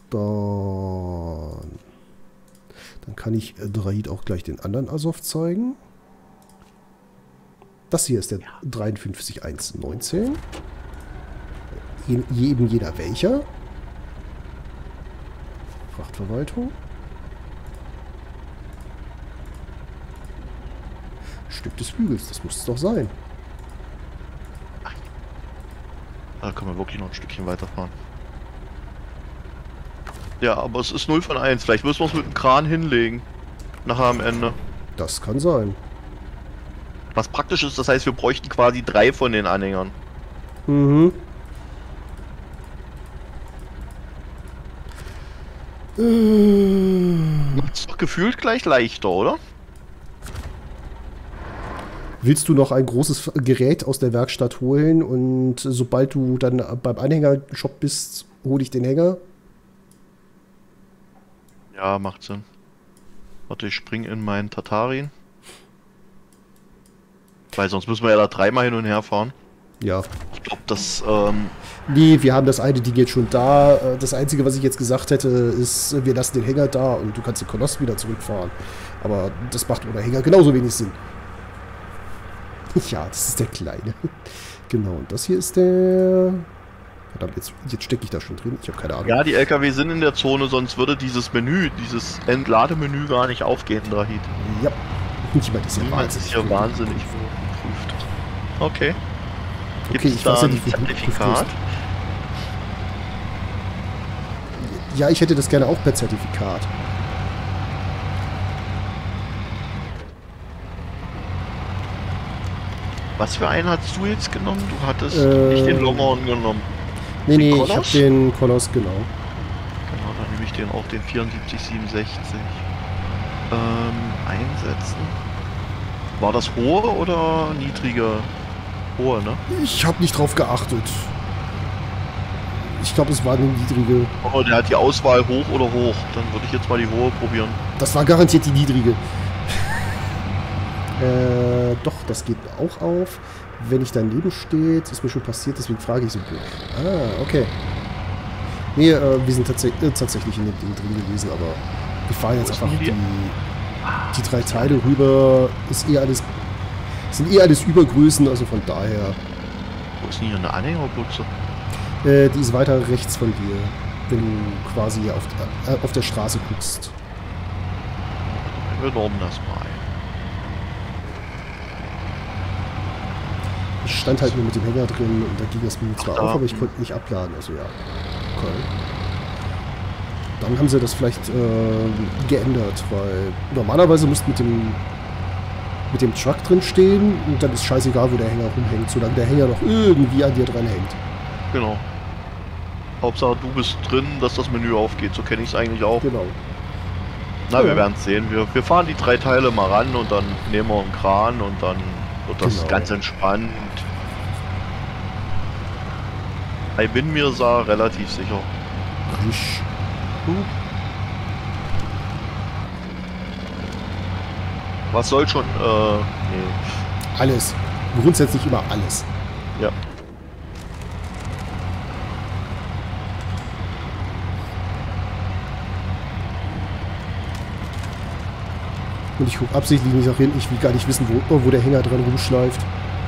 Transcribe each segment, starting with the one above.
Dann kann ich Draid auch gleich den anderen Azov zeigen. Das hier ist der 53119. Eben jeder welcher. Frachtverwaltung. Stück des Hügels, das muss es doch sein. Da können wir wirklich noch ein Stückchen weiterfahren. Ja, aber es ist 0 von 1. Vielleicht müssen wir es mit dem Kran hinlegen. Nachher am Ende. Das kann sein. Was praktisch ist, das heißt, wir bräuchten quasi 3 von den Anhängern. Mhm. Macht's doch gefühlt gleich leichter, oder? Willst du noch ein großes Gerät aus der Werkstatt holen und sobald du dann beim Anhängershop bist, hole ich den Hänger? Ja, macht Sinn. Warte, ich spring in meinen Tatarin. Weil sonst müssen wir ja da 3-mal hin und her fahren. Ja. Ich glaube, das, Nee, wir haben das eine Ding jetzt schon da. Das Einzige, was ich jetzt gesagt hätte, ist, wir lassen den Hänger da und du kannst den Koloss wieder zurückfahren. Aber das macht ohne Hänger genauso wenig Sinn. Ja, das ist der Kleine. Genau, und das hier ist der... Verdammt, jetzt stecke ich da schon drin. Ich habe keine Ahnung. ja, die LKW sind in der Zone, sonst würde dieses Menü, dieses Entlademenü gar nicht aufgehen, Drahid. Ja. Nicht mal, das ist ja Das wahnsinnig. ist ja wahnsinnig geprüft. Okay. Gibt Okay, es ich da weiß ja ein nicht, wie gut Zertifikat? Ja, ich hätte das gerne auch per Zertifikat. Was für einen hast du jetzt genommen? Du hattest nicht den Longhorn genommen. Nee, Den nee, ich habe Koloss? den Koloss, genau. Genau, dann nehme ich den auch, den 7467. Einsetzen. War das hohe oder niedrige? Hohe, ne? Ich habe nicht drauf geachtet. Ich glaube, es war eine niedrige. Oh, der hat die Auswahl hoch oder hoch. Dann würde ich jetzt mal die hohe probieren. Das war garantiert die niedrige. Doch, das geht auch auf. Wenn ich daneben steht, ist mir schon passiert, deswegen frage ich so. Ah, okay. Nee, wir sind tatsächlich in dem Ding drin gewesen, aber wir fahren jetzt einfach die 3 Teile rüber. Sind eh alles Übergrößen, also von daher. Wo ist denn hier eine Anhängerbuchse? Die ist weiter rechts von dir, wenn du quasi auf der Straße guckst. Wir normen das mal ein. Ich stand halt nur mit dem Hänger drin und da ging das Menü zwar Ach, da. auf, aber ich konnte nicht abladen, also ja. Okay. Dann haben sie das vielleicht geändert, weil normalerweise musst du mit dem Truck drin stehen und dann ist scheißegal, wo der Hänger rumhängt, solange der Hänger noch irgendwie an dir dran hängt. Genau. Hauptsache du bist drin, dass das Menü aufgeht. So kenne ich es eigentlich auch. Genau. Na, Ja. wir werden es sehen. Wir fahren die 3 Teile mal ran und dann nehmen wir einen Kran und dann wird das Genau. ganz entspannt. Ich bin mir relativ sicher. Risch. Was soll schon, nee. Alles. Grundsätzlich immer alles. Ja. Und ich gucke absichtlich nicht nach hinten. Ich will gar nicht wissen, wo der Hänger dran rumschleift.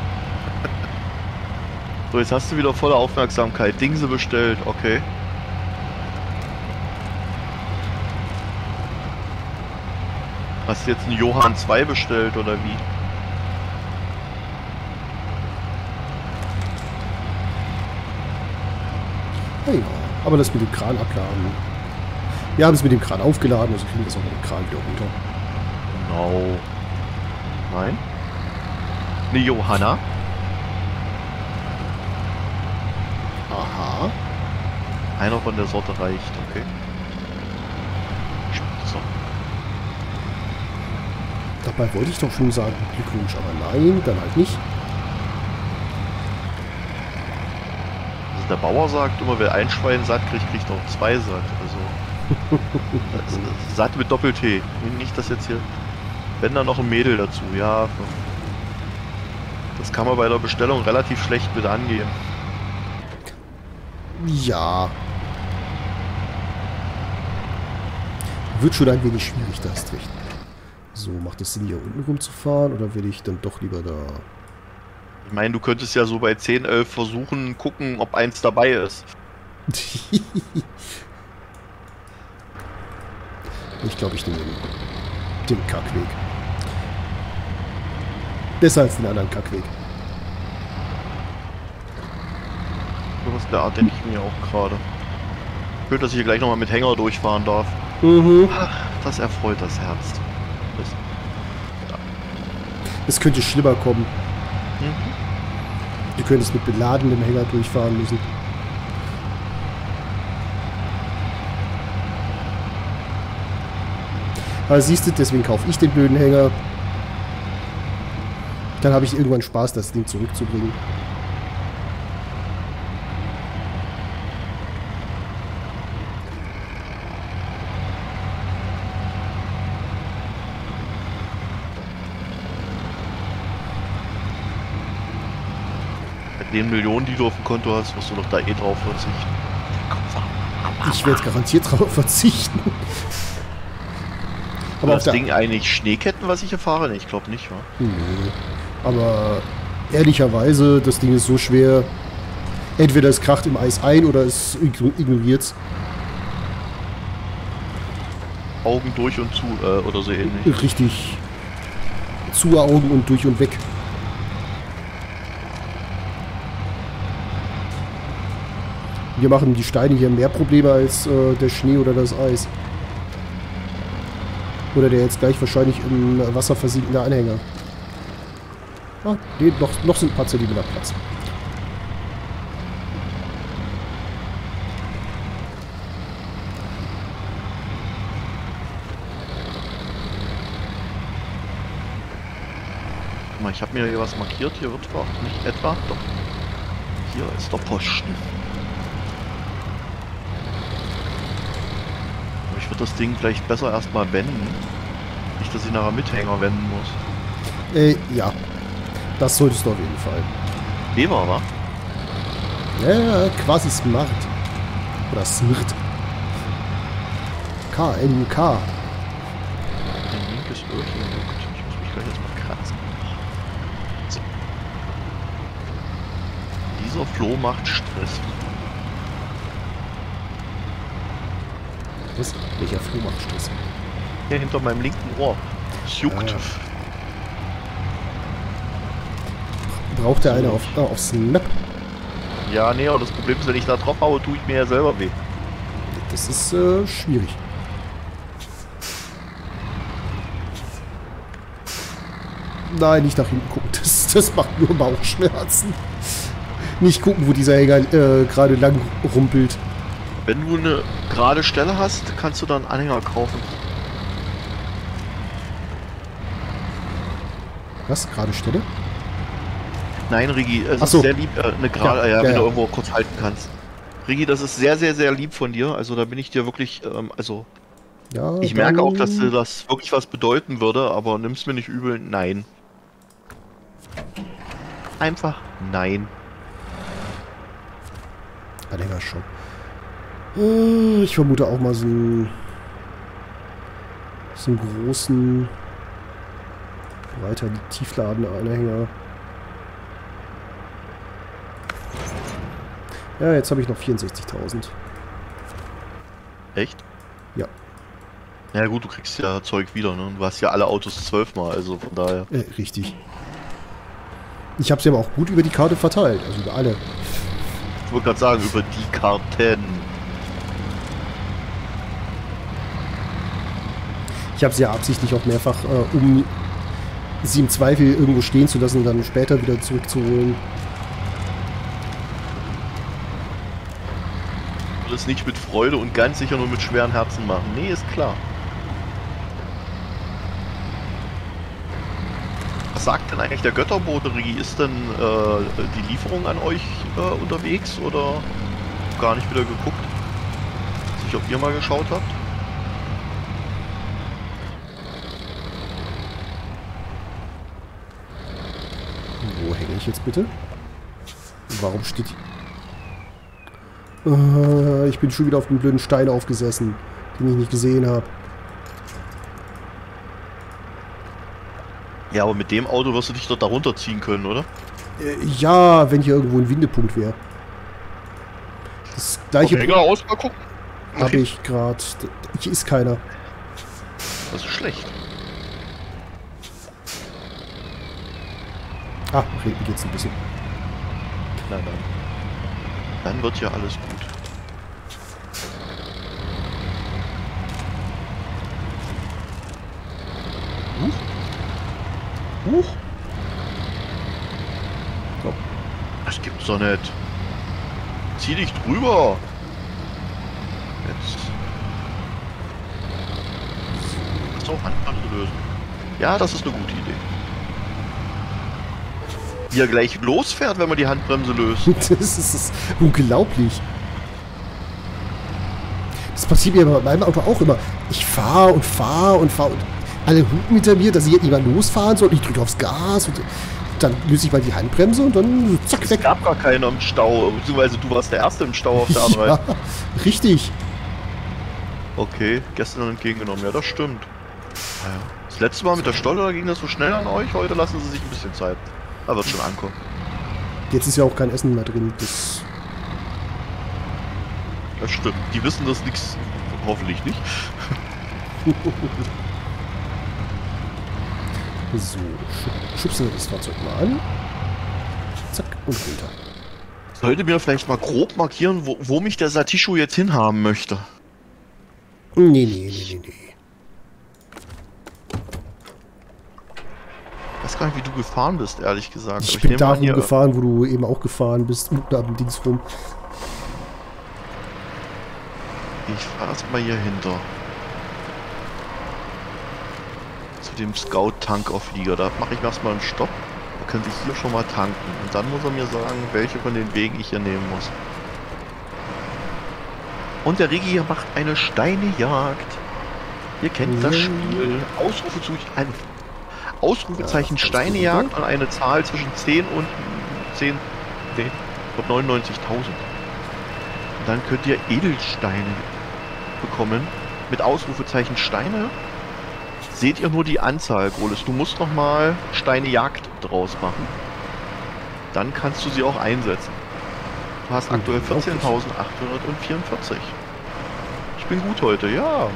So, jetzt hast du wieder volle Aufmerksamkeit. Dingse bestellt, okay. Hast du jetzt einen Johann 2 bestellt oder wie? Ja, aber das mit dem Kran abladen. Wir haben es mit dem Kran aufgeladen, also kriegen wir es auch mit dem Kran wieder runter. Genau. Nein? Eine Johanna? Aha. Einer von der Sorte reicht, okay. So. Dabei wollte ich doch schon sagen, Glückwunsch, aber nein, dann halt nicht. Also der Bauer sagt immer, wer ein Schwein satt kriegt, kriegt auch 2 satt. Also satt mit Doppel-T. Nicht das jetzt hier. Wenn da noch ein Mädel dazu, ja. Das kann man bei der Bestellung relativ schlecht mit angehen. Ja. Wird schon ein wenig schwierig, da hast recht. So, macht es Sinn, hier unten rumzufahren oder will ich dann doch lieber da... Ich meine, du könntest ja so bei 10, 11 versuchen, gucken, ob eins dabei ist. Ich glaube, ich nehme den Kackweg. Besser als den anderen Kackweg. So was der Art denke ich mir auch gerade. Schön, dass ich hier gleich nochmal mit Hänger durchfahren darf. Mhm. Ach, das erfreut das Herz. Es könnte schlimmer kommen. Mhm. Du könntest mit beladenem Hänger durchfahren müssen. Aber siehst du, deswegen kaufe ich den blöden Hänger. Dann habe ich irgendwann Spaß, das Ding zurückzubringen. Mit den Millionen, die du auf dem Konto hast, musst du doch da eh drauf verzichten. Ich werde garantiert darauf verzichten. Aber das Ding eigentlich Schneeketten, was ich hier fahre? Nee, ich glaube nicht, wa? Nee. Aber ehrlicherweise, das Ding ist so schwer. Entweder es kracht im Eis ein oder es ignoriert's. Augen durch und zu, oder so ähnlich. Richtig. Zu Augen und durch und weg. Wir machen die Steine hier mehr Probleme als der Schnee oder das Eis. Oder der jetzt gleich wahrscheinlich im Wasser versinkende Anhänger. Ah, nee, noch sind ein paar Zentimeter Platz. Guck mal, ich habe mir hier was markiert. Hier wird doch nicht etwa. Doch. Hier ist der Posten. Aber ich würde das Ding vielleicht besser erstmal wenden. Nicht, dass ich nachher Mithänger wenden muss. Ja. Das solltest du auf jeden Fall. Leber, wa? Ja, quasi smart. Oder smirt. KNK. Ein linkes Öhrchen juckt. Ich muss mich gleich jetzt mal kratzen. So. Dieser Floh macht Stress. Was? Welcher Floh macht Stress? Hier hinter meinem linken Ohr. Es juckt. Braucht der eine auf Snap? Ja, nee, aber das Problem ist, wenn ich da drauf haue, tue ich mir ja selber weh. Das ist schwierig. Nein, nicht nach hinten gucken. Das macht nur Bauchschmerzen. Nicht gucken, wo dieser Hänger gerade lang rumpelt. Wenn du eine gerade Stelle hast, kannst du dann einen Anhänger kaufen. Was? Gerade Stelle? Nein, Rigi, es ist so. sehr lieb, eine gerade, Ja, wenn ja. du irgendwo kurz halten kannst. Rigi, das ist sehr, sehr, sehr lieb von dir. Also da bin ich dir wirklich, Ja, ich merke auch, dass dir das wirklich was bedeuten würde, aber nimm's mir nicht übel. Nein. Einfach nein. Anhänger schon. Ich vermute auch mal so einen großen, breiter Tiefladen-Anhänger. Ja, jetzt habe ich noch 64.000. Echt? Ja. Ja gut, du kriegst ja Zeug wieder, ne? Du hast ja alle Autos 12 Mal, also von daher. Richtig. Ich habe sie aber auch gut über die Karte verteilt, also über alle. Ich wollte gerade sagen, über die Karten. Ich habe sie ja absichtlich auch mehrfach, um sie im Zweifel irgendwo stehen zu lassen und dann später wieder zurückzuholen. Ich will es nicht mit Freude und ganz sicher nur mit schweren Herzen machen. Nee, ist klar. Was sagt denn eigentlich der Götterbote, Rigi? Ist denn die Lieferung an euch unterwegs oder gar nicht wieder geguckt? Nicht, ob ihr mal geschaut habt? Wo hänge ich jetzt bitte? Warum steht... Ich bin schon wieder auf den blöden Stein aufgesessen, den ich nicht gesehen habe. Ja, aber mit dem Auto wirst du dich dort darunter ziehen können, oder? Ja, wenn hier irgendwo ein Windepunkt wäre. Das gleiche Hänger aus, mal gucken. habe ich gerade. Hier ist keiner. Das ist schlecht. Ah, nach hinten geht's ein bisschen. Na dann. Dann wird ja alles gut. Huch. So. Das gibt's doch nicht. Zieh dich drüber. Jetzt. So, Handbremse lösen. Ja, das ist eine gute Idee. Wie er gleich losfährt, wenn man die Handbremse löst. Das ist unglaublich. Das passiert mir bei meinem Auto auch immer. Ich fahre und fahre und fahre und alle hupen hinter mir, dass ich jetzt nicht mal losfahren soll. Ich drücke aufs Gas und dann löse ich mal die Handbremse und dann zack, Es weg. gab gar keinen im Stau, beziehungsweise du warst der Erste im Stau auf der A3. Ja, richtig. Okay, gestern entgegengenommen, ja, das stimmt. Ja. Das letzte Mal mit der Stolle, da ging das so schnell an euch, heute lassen sie sich ein bisschen Zeit. Da wird schon ankommen. Jetzt ist ja auch kein Essen mehr drin. Das stimmt, die wissen das nichts, hoffentlich nicht. So, schubsen wir das Fahrzeug mal an. Zack, und runter. Sollte mir vielleicht mal grob markieren, wo mich der Satishu jetzt hinhaben möchte. Nee. Ich weiß gar nicht, wie du gefahren bist, ehrlich gesagt. Ich Aber bin nehme da an, hier- gefahren, wo du eben auch gefahren bist, unten am Dings rum. Ich fahre erstmal hier hinter. Zu dem Scout-Tankauflieger. Da mache ich erstmal einen Stopp. Da können Sie hier schon mal tanken. Und dann muss er mir sagen, welche von den Wegen ich hier nehmen muss. Und der Rigi macht eine Steinejagd. Ihr kennt das Spiel. Ausrufezeichen Ja, Steinejagd und eine Zahl zwischen 10 und 99.000. Und dann könnt ihr Edelsteine bekommen. Mit Ausrufezeichen Steine seht ihr nur die Anzahl, Goles. Du musst nochmal Steinejagd draus machen. Dann kannst du sie auch einsetzen. Du hast aktuell 14.844. Ich bin gut heute, ja.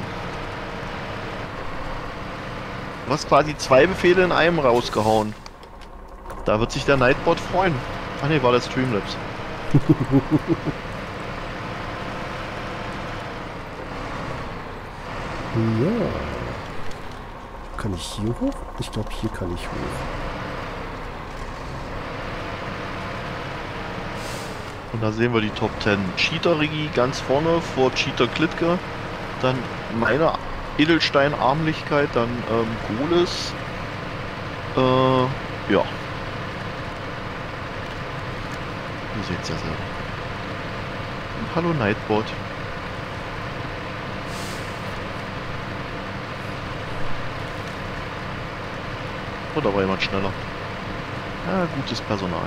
Du hast quasi 2 Befehle in einem rausgehauen. Da wird sich der Nightbot freuen. Ach ne, war das Streamlabs. Ja. Kann ich hier hoch? Ich glaube, hier kann ich hoch. Und da sehen wir die Top 10. Cheater Rigi ganz vorne vor Cheater Klitke. Dann meine Edelstein-Armlichkeit, dann Goles. Ja. Ihr seht's ja selber. Und hallo Nightbot. Oh, da war jemand schneller. Ja, gutes Personal.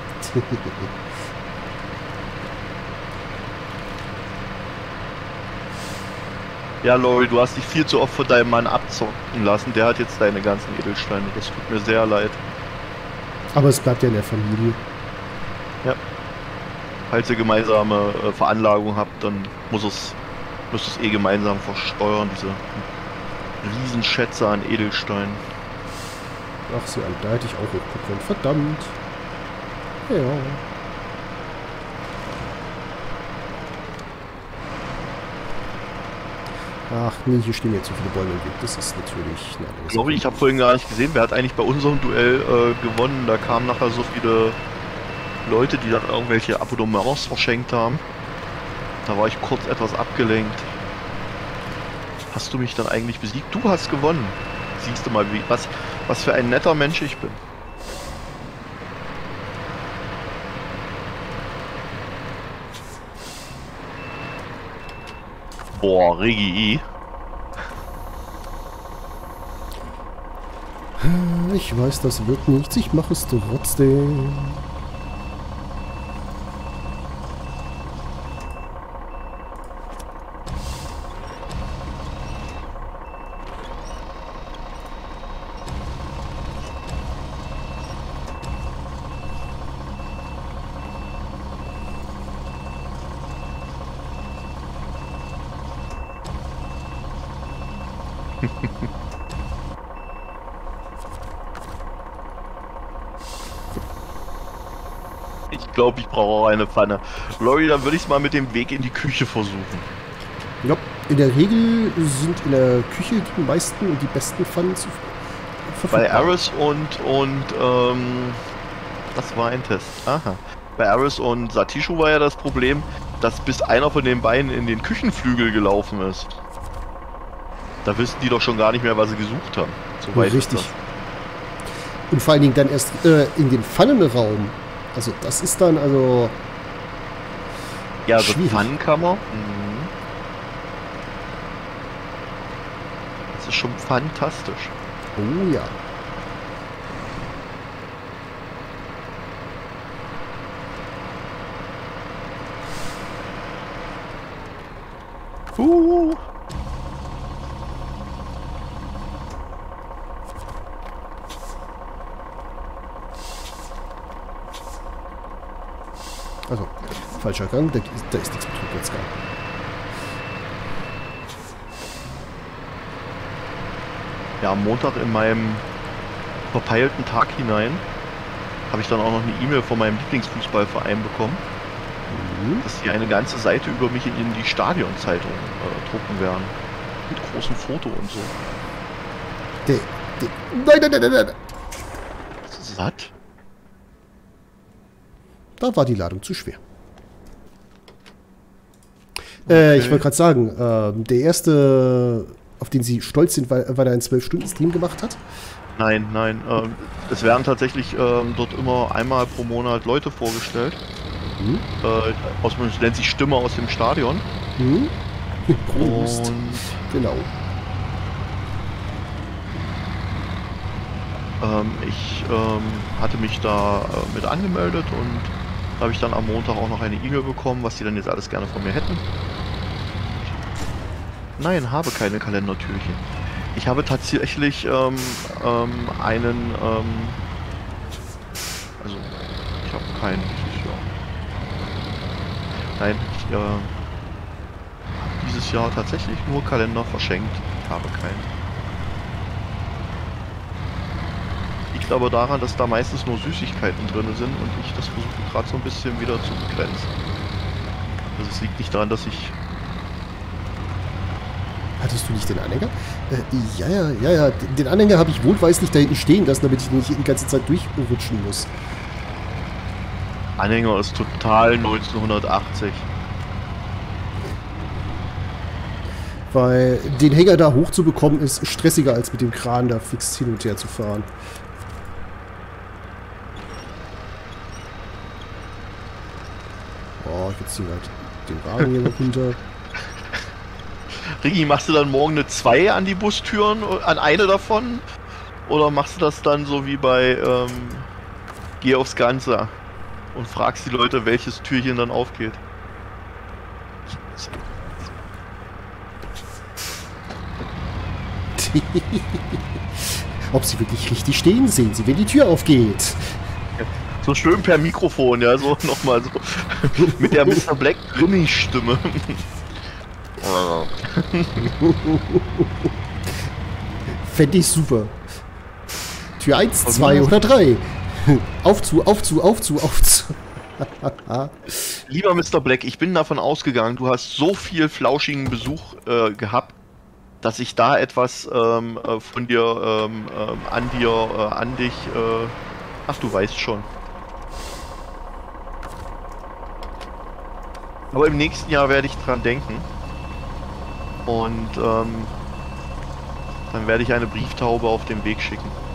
Ja, Lori, du hast dich viel zu oft von deinem Mann abzocken lassen. Der hat jetzt deine ganzen Edelsteine. Das tut mir sehr leid. Aber es bleibt ja in der Familie. Ja. Falls ihr gemeinsame Veranlagung habt, dann müsst ihr es eh gemeinsam versteuern, diese Riesenschätze an Edelsteinen. Ach, sie an, da hätte ich auch hochbekommen. Verdammt. Ja. Ach nee, hier stehen jetzt so viele Bäume im Weg. Das ist natürlich... Lori, ich habe vorhin gar nicht gesehen, wer hat eigentlich bei unserem Duell gewonnen. Da kamen nachher so viele Leute, die dann irgendwelche Abonnements verschenkt haben. Da war ich kurz etwas abgelenkt. Hast du mich dann eigentlich besiegt? Du hast gewonnen. Siehst du mal, was für ein netter Mensch ich bin. Boah, Regi. Ich weiß, das wird nichts. Ich mache es trotzdem. Ich glaube, ich brauche auch eine Pfanne. Lori, dann würde ich es mal mit dem Weg in die Küche versuchen. Ja, in der Regel sind in der Küche die meisten und die besten Pfannen zu Bei Aris und das war ein Test. Aha. Bei Aris und Satishu war ja das Problem, dass bis einer von den beiden in den Küchenflügel gelaufen ist. Da wissen die doch schon gar nicht mehr, was sie gesucht haben. So weit Richtig. ist das. Und vor allen Dingen dann erst in den Pfannenraum. Also das ist dann also... Ja, also schwierig. Pfannenkammer. Das ist schon fantastisch. Oh ja. Also, falscher Gang, da ist nichts mit Rückwärtsgang. Ja, am Montag in meinem verpeilten Tag hinein habe ich dann auch noch eine E-Mail von meinem Lieblingsfußballverein bekommen, dass sie eine ganze Seite über mich in die Stadionzeitung drucken werden. Mit großem Foto und so. Nein. Satt? Da war die Ladung zu schwer. Okay. Ich wollte gerade sagen, der erste, auf den Sie stolz sind, weil er einen 12-Stunden-Stream gemacht hat? Nein. Es werden tatsächlich dort immer einmal pro Monat Leute vorgestellt. Es nennt sich Stimme aus dem Stadion. Prost. Und Genau. ich hatte mich da mit angemeldet und da habe ich dann am Montag auch noch eine E-Mail bekommen, was sie dann jetzt alles gerne von mir hätten. Nein, habe keine Kalendertürchen. Ich habe tatsächlich also ich habe keinen dieses Jahr. Nein, dieses Jahr tatsächlich nur Kalender verschenkt. Ich habe keinen. Liegt aber daran, dass da meistens nur Süßigkeiten drin sind und ich das versuche gerade so ein bisschen wieder zu begrenzen. Also es liegt nicht daran, dass ich... Hattest du nicht den Anhänger? Ja. Den Anhänger habe ich wohlweislich da hinten stehen lassen, damit ich nicht die ganze Zeit durchrutschen muss. Anhänger ist total 1980. Weil den Hänger da hochzubekommen ist stressiger, als mit dem Kran da fix hin und her zu fahren. Oh, jetzt ziehen wir halt den Wagen hier noch runter. Rigi, machst du dann morgen eine 2 an die Bustüren, an eine davon? Oder machst du das dann so wie bei Geh aufs Ganze und fragst die Leute, welches Türchen dann aufgeht? Ob sie wirklich richtig stehen, sehen sie, wenn die Tür aufgeht. So schön per Mikrofon, ja, so nochmal so. Mit der Mr. Black Grimmig-Stimme. Fände ich super. Tür 1, 2 oder 3. Auf zu. Lieber Mr. Black, ich bin davon ausgegangen, du hast so viel flauschigen Besuch gehabt, dass ich da etwas von dir, an dich, ach, du weißt schon. Aber im nächsten Jahr werde ich dran denken. Und dann werde ich eine Brieftaube auf den Weg schicken.